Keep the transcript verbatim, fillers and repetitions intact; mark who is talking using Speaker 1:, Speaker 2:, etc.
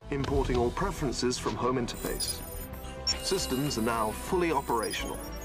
Speaker 1: Importing all preferences from home interface. Systems are now fully operational.